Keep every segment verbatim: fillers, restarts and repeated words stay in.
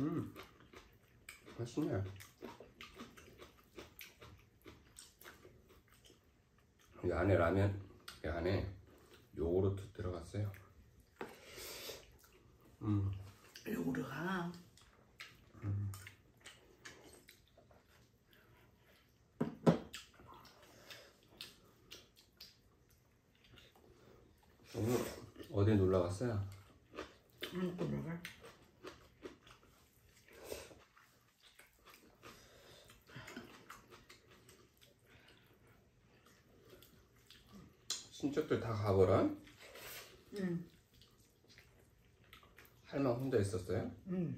음, 맛있네. 이 안에 라면, 이 안에 요구르트 들어갔어요. 음. 요구르가. 음. 오늘 어디 놀러 갔어요? 응, 놀러가. 친척들 다 가버려? 응. 할머니 혼자 있었어요? 응.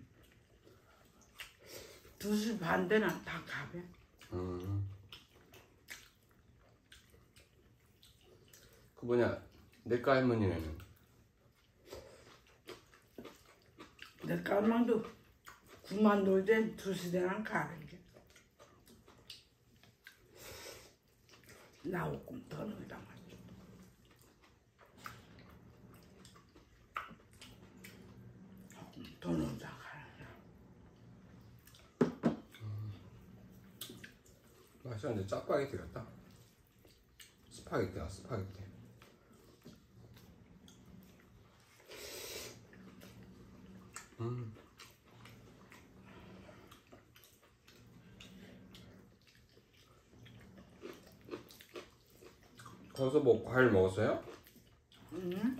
두 시 반 되나 다 가বে. 음. 그 뭐냐, 내과 할머니네는? 내 깔망도 그만 놀때 두 시 되나 가는 게. 나오고 더 놀다 말이야. 더 놀다 가는 맛있는데 짜파게티 같다. 스파게티야, 스파게티. 음. 거기서 뭐 과일 먹었어요? 응?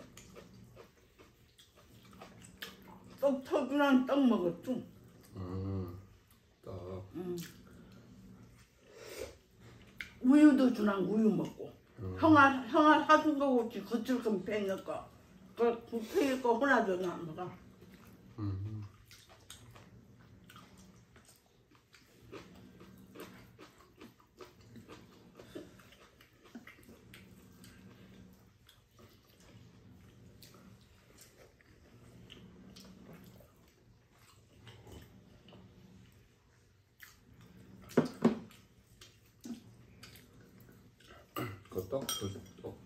떡 터주랑 떡 먹었죠? 음. 떡. 응. 우유도 주랑 우유 먹고. 음. 형아, 형아 사준 거 없지. 거칠건 팽일 거. 그, 그 팽일 거 하나도 안 먹어. 음. 그 떡, 그 떡.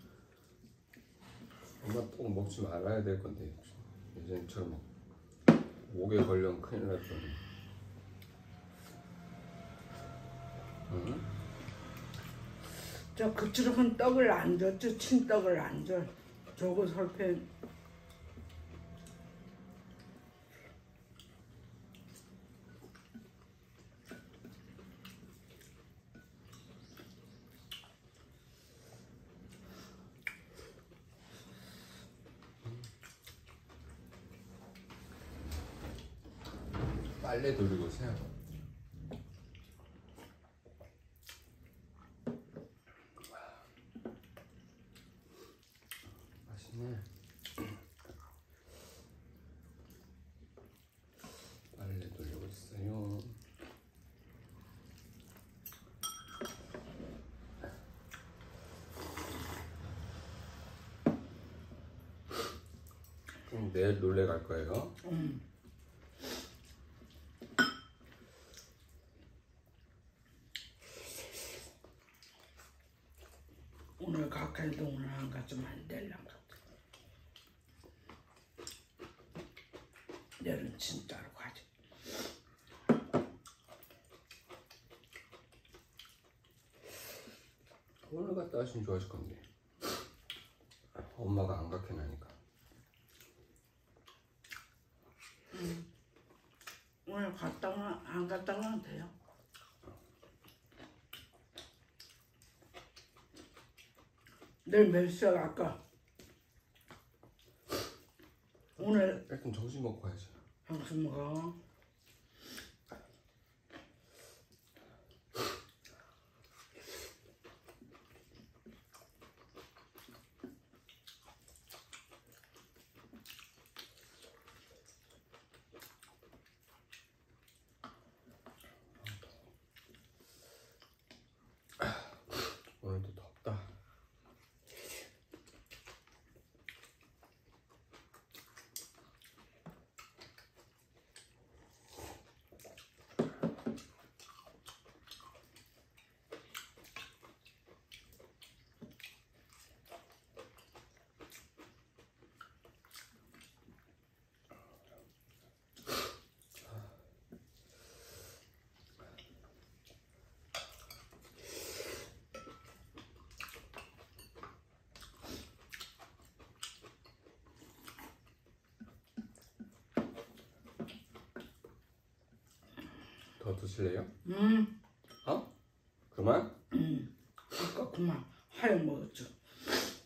엄마 떡 먹지 말아야 될 건데 예전처럼 막 목에 걸려면 큰일 날 뻔. 응? 저 거칠건 떡을 안 줘. 저 친떡을 안 줘. 저거 설펜. 빨래 돌리고 있어요. 맛있네. 빨래 돌리고 있어요. 그럼 내일 놀래 갈 거예요? 응. 오늘 가까이도 오늘 안 갔으면 안 될랑 같아. 내일은 진짜로 가지. 오늘 갔다 하시면 좋아하실 건데 엄마가 안 가게 나니까. 응. 오늘 갔다가 안 갔다가 돼요. 내일 몇 시에 갈까? 오늘 일단 점심 먹고 가야지. 점심 먹어. 오늘도 덥다. 더 드실래요? 음, 어? 그만? 음. 아까 그만 하얀 먹었죠.